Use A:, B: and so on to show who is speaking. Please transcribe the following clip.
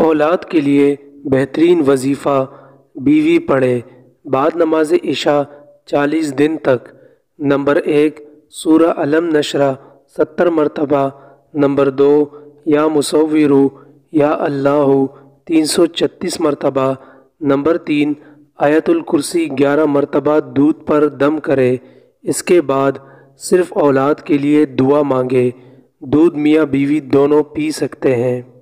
A: औलाद के लिए बेहतरीन वजीफ़ा बीवी पढ़े बाद नमाज इशा 40 दिन तक। नंबर 1 सूरह अलम नशरा 70 मरतबा। नंबर 2 या मुसव्विरु या अल्लाहु 336 मरतबा। नंबर 3 आयतुल कुर्सी 11 मरतबा दूध पर दम करे। इसके बाद सिर्फ़ औलाद के लिए दुआ मांगे। दूध मियाँ बीवी दोनों पी सकते हैं।